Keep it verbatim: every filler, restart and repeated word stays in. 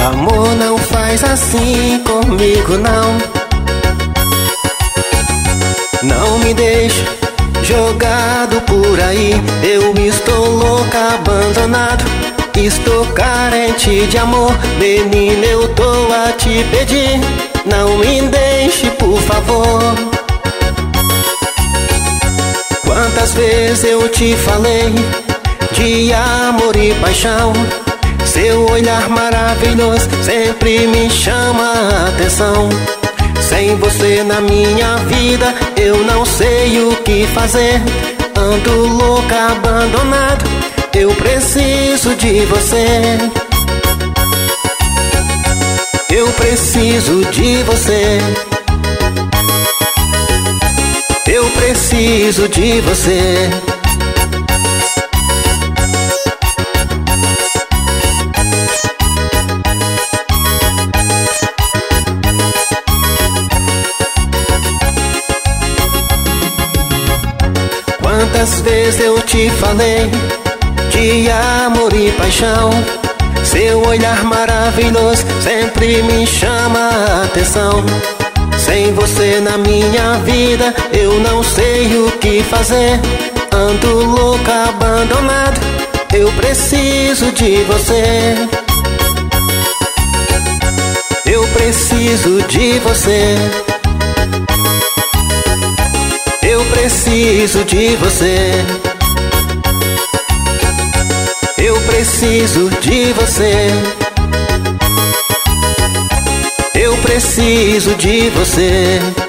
Amor, não faz assim comigo não. Não me deixe jogado por aí. Eu estou louca, abandonado. Estou carente de amor. Menina, eu tô a te pedir, não me deixe, por favor. Quantas vezes eu te falei de amor e paixão. Seu olhar maravilhoso sempre me chama a atenção. Sem você na minha vida eu não sei o que fazer. Ando louca, abandonado, eu preciso de você. Eu preciso de você. Eu preciso de você. Quantas vezes eu te falei de amor e paixão. Seu olhar maravilhoso sempre me chama a atenção. Sem você na minha vida eu não sei o que fazer. Ando louca, abandonado, eu preciso de você. Eu preciso de você. Eu preciso de você. Eu preciso de você. Eu preciso de você.